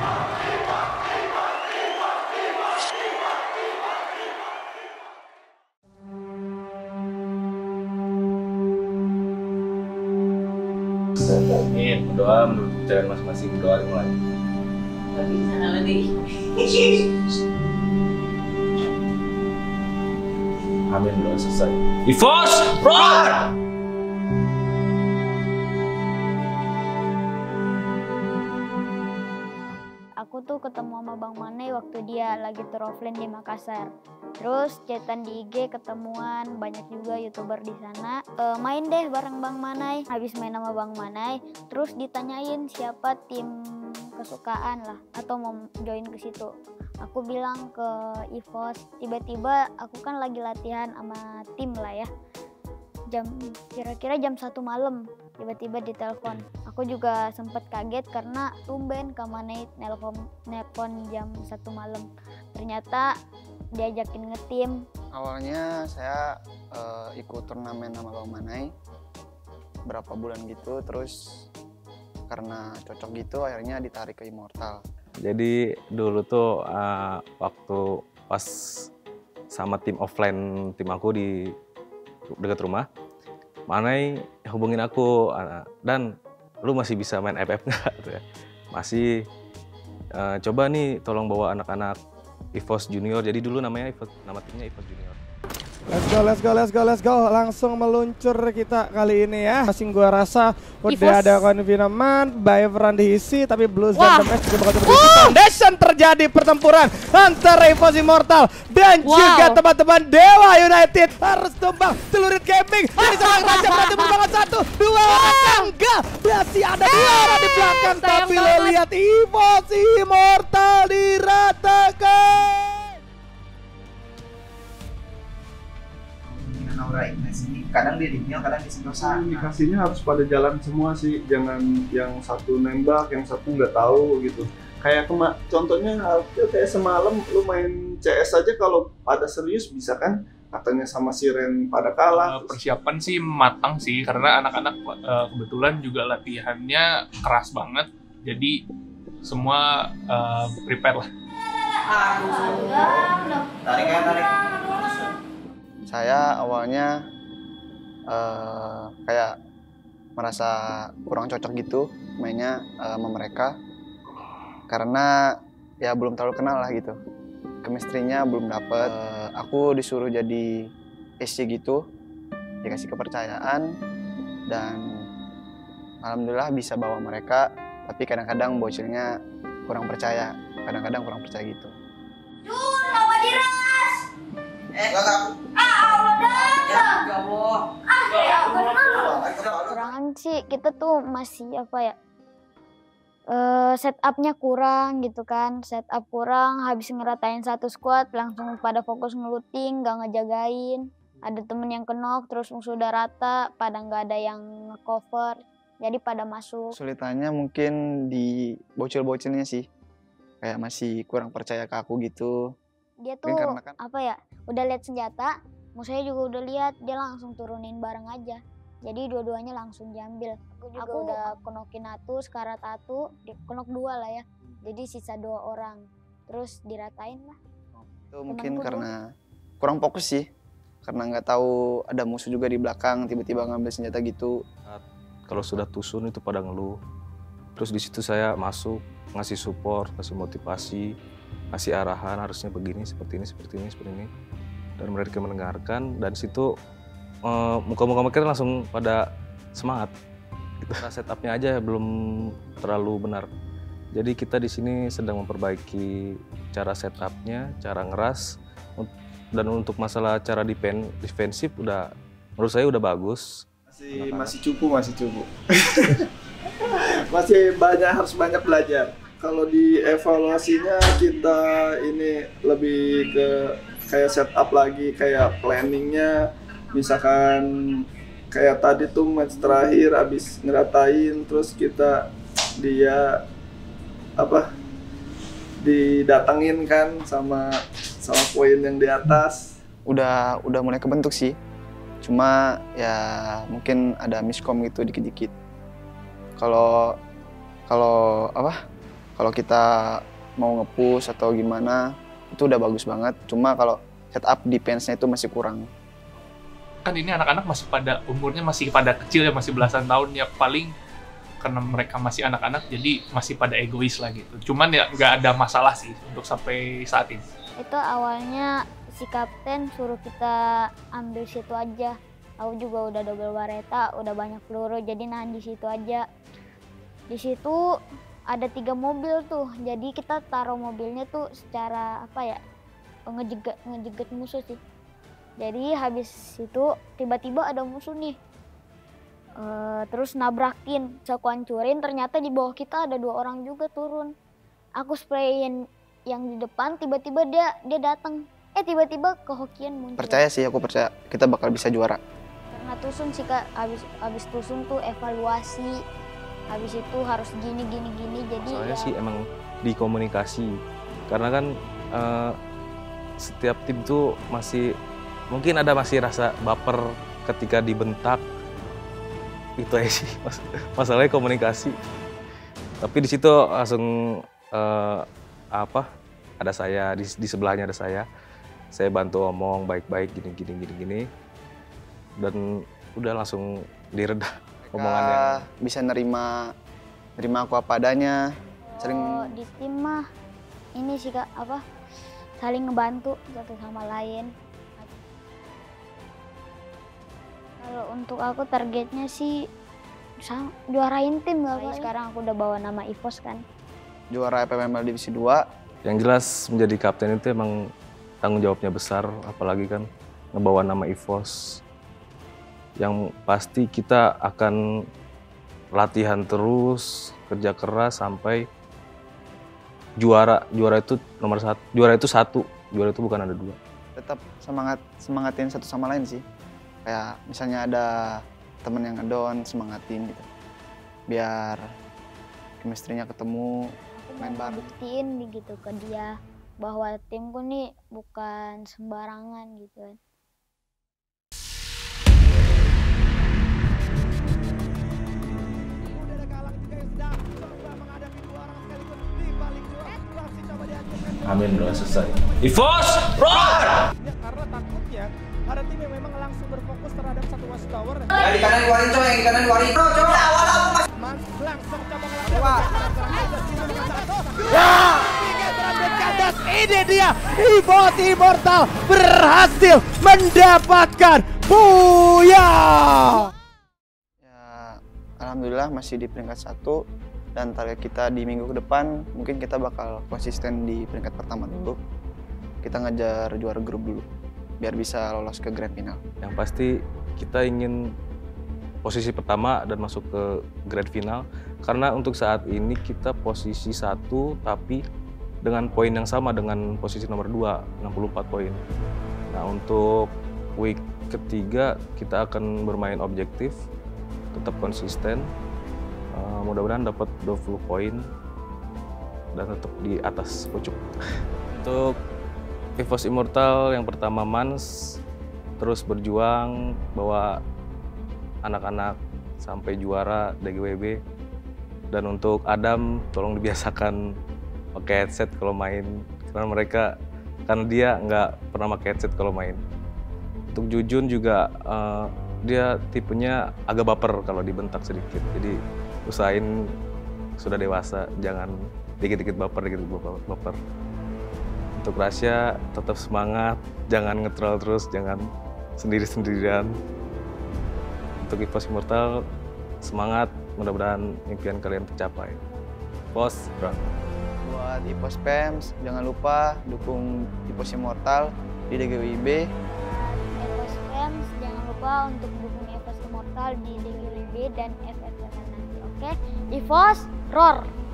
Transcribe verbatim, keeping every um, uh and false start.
Amin, berdoa menurut jalan masing-masing, berdoa dimulai. Gak bisa ngalah nih. Amin, berdoa selesai. Evos, roar! Aku tuh ketemu sama Bang Manai waktu dia lagi tour offline di Makassar. Terus chatan di I G, ketemuan, banyak juga YouTuber di sana. E, main deh bareng Bang Manai. Habis main sama Bang Manai, terus ditanyain siapa tim kesukaan lah atau mau join ke situ. Aku bilang ke Evos. Tiba-tiba aku kan lagi latihan sama tim lah ya. Jam kira-kira jam satu malam tiba-tiba ditelepon. Aku juga sempet kaget karena tumben Kak Manai nelpon nelpon jam satu malam. Ternyata diajakin ngetim. Awalnya saya uh, ikut turnamen sama Bang Manai berapa bulan gitu, terus karena cocok gitu akhirnya ditarik ke Immortal. Jadi dulu tuh uh, waktu pas sama tim offline tim aku di dekat rumah, Manai hubungin aku, dan lu masih bisa main F F nggak? Masih, uh, coba nih tolong bawa anak-anak Evos Junior. Jadi dulu namanya Evos, nama timnya Evos Junior. Let's go, let's go, let's go, let's go. Langsung meluncur kita kali ini ya. Masing gua rasa udah Evos. ada konfirman, Byveran diisi, tapi Blues Wah. dan Demes juga bakal terjadi. Foundation terjadi pertempuran antara Evos Immortal dan Wow. juga teman-teman Dewa United. Harus tumbang celurit camping. Ini seorang raja berarti membangun satu, dua orang. Enggak, masih ada dua orang di belakang. sayang Tapi lo banget. lihat Evos Immortal diratakan. Aura Ignis ini kadang dia di kadang di sentosa. Indikasinya harus pada jalan semua sih, jangan yang satu nembak, yang satu nggak tahu gitu. Kayak kema contohnya kayak semalam lu main C S aja kalau pada serius bisa kan, katanya sama Siren pada kalah. Uh, persiapan sih matang sih, karena anak-anak uh, kebetulan juga latihannya keras banget, jadi semua uh, prepare lah. Tarik ya, tarik. Saya awalnya uh, kayak merasa kurang cocok gitu mainnya uh, sama mereka karena ya belum terlalu kenal lah gitu, chemistry-nya belum dapet. Uh, aku disuruh jadi S C gitu, dikasih kepercayaan, dan alhamdulillah bisa bawa mereka, tapi kadang-kadang bocilnya kurang percaya, kadang-kadang kurang percaya gitu. Duh, lawan diras. Eh, enggak enggak. Ya Allah. Kurangan sih kita tuh masih apa ya, uh, setupnya kurang gitu kan, setup kurang, habis ngeratain satu squad langsung pada fokus ngeluting, gak ngejagain. Ada temen yang kenok terus musuh udah rata, pada nggak ada yang nge-cover, jadi pada masuk. Sulitannya mungkin di bocil-bocilnya sih, kayak masih kurang percaya ke aku gitu. Dia tuh Mungkin karena kan apa ya, udah lihat senjata, musuhnya juga udah lihat, dia langsung turunin bareng aja. Jadi dua-duanya langsung diambil. Aku juga Aku- udah konokin satu, Skarat satu, di- konok dua lah ya. Jadi sisa dua orang. Terus diratain lah. itu mungkin Temanku karena kurang fokus sih, karena nggak tahu ada musuh juga di belakang, tiba-tiba ngambil senjata gitu. Kalau sudah tusun itu pada ngeluh. Terus di situ saya masuk, ngasih support, ngasih motivasi, ngasih arahan, harusnya begini, seperti ini, seperti ini, seperti ini. Dan mereka mendengarkan, dan situ uh, muka-muka mereka langsung pada semangat. Kita setupnya aja belum terlalu benar. Jadi kita di sini sedang memperbaiki cara setupnya, cara ngeras, dan untuk masalah cara defen defensif udah, menurut saya udah bagus. Masih masih cukup, masih cukup. Masih banyak, harus banyak belajar. Kalau di evaluasinya kita ini lebih ke kayak setup lagi, kayak planningnya, misalkan kayak tadi tuh match terakhir abis ngeratain, terus kita dia apa didatengin kan sama sama poin yang di atas. Udah udah mulai kebentuk sih, cuma ya mungkin ada miskom gitu dikit-dikit. Kalau kalau apa kalau kita mau nge-push atau gimana itu udah bagus banget. Cuma kalau setup defense-nya itu masih kurang. Kan ini anak-anak masih pada umurnya masih pada kecil ya, masih belasan tahun ya, paling karena mereka masih anak-anak jadi masih pada egois lah gitu. Cuman ya nggak ada masalah sih untuk sampai saat ini. Itu awalnya si kapten suruh kita ambil situ aja. Aku juga udah double bareta, udah banyak peluru, jadi nahan di situ aja. Di situ ada tiga mobil tuh, jadi kita taruh mobilnya tuh secara apa ya, ngejegat ngejegat musuh sih. Jadi habis itu tiba-tiba ada musuh nih, uh, terus nabrakin, saya hancurin. Ternyata di bawah kita ada dua orang juga turun. Aku sprayin yang di depan, tiba-tiba dia dia datang. Eh tiba-tiba kehokian muncul. Percaya sih, aku percaya kita bakal bisa juara. Karena Tusun sih kak, habis habis Tusun tuh evaluasi, habis itu harus gini gini gini. Jadi soalnya ya, sih emang di komunikasi, karena kan uh, setiap tim tuh masih mungkin ada masih rasa baper ketika dibentak, itu aja sih mas masalahnya komunikasi. Tapi di situ langsung uh, apa ada saya di, di sebelahnya ada saya saya bantu ngomong baik-baik gini gini gini gini dan udah langsung direda omongannya. Bisa nerima nerima aku apa adanya. Sering kalau di tim mah ini sih kak apa saling ngebantu satu sama lain. Kalau untuk aku targetnya sih sama, juarain tim gak apa. Sekarang aku udah bawa nama EVOS kan. Juara F M M L Divisi dua. Yang jelas menjadi kapten itu emang tanggung jawabnya besar, apalagi kan ngebawa nama EVOS. Yang pasti kita akan latihan terus, kerja keras sampai juara. Juara itu nomor satu, juara itu satu, juara itu bukan ada dua. Tetap semangat semangatin satu sama lain sih. Kayak misalnya ada temen yang ngedown, semangatin gitu. Biar chemistry-nya ketemu, main bareng. Buktiin gitu ke dia bahwa timku nih bukan sembarangan gitu kan. Amin, doa selesai. EVOS, roar! Karena takutnya ada tim yang memang langsung berfokus terhadap satu wasit tower. Yang di kanan keluarin coy, yang di kanan keluarin. Coy, coy. Ya, awal aku mas. Mas langsung coba ngelakuin. Ya, tiga berambut kandas. Ini dia, EVOS Immortal berhasil mendapatkan Buya. Ya, alhamdulillah masih di peringkat satu. Dan target kita di minggu ke depan mungkin kita bakal konsisten di peringkat pertama dulu. Kita ngejar juara grup dulu biar bisa lolos ke grand final. Yang pasti kita ingin posisi pertama dan masuk ke grand final karena untuk saat ini kita posisi satu tapi dengan poin yang sama dengan posisi nomor dua, enam puluh empat poin. Nah untuk week ketiga kita akan bermain objektif, tetap konsisten. Uh, mudah-mudahan dapat dua puluh poin dan tetap di atas pucuk. Untuk EVOS Immortal yang pertama Mans terus berjuang bawa anak-anak sampai juara D G W B. Dan untuk Adam tolong dibiasakan pakai headset kalau main karena mereka karena dia nggak pernah pakai headset kalau main. Untuk Jujun juga uh, dia tipenya agak baper kalau dibentak sedikit. Jadi usahain sudah dewasa, jangan dikit-dikit baper, dikit-dikit baper. Untuk Rasya tetap semangat, jangan nge-troll terus, jangan sendiri-sendirian. Untuk EVOS Immortal semangat, mudah-mudahan impian kalian tercapai. Bos, bro. Buat EVOS P E M S, jangan lupa dukung EVOS Immortal di D G W B. EVOS P E M S jangan lupa untuk dukung EVOS Immortal di D G W B dan F F F nanti. Oke, EVOS roar!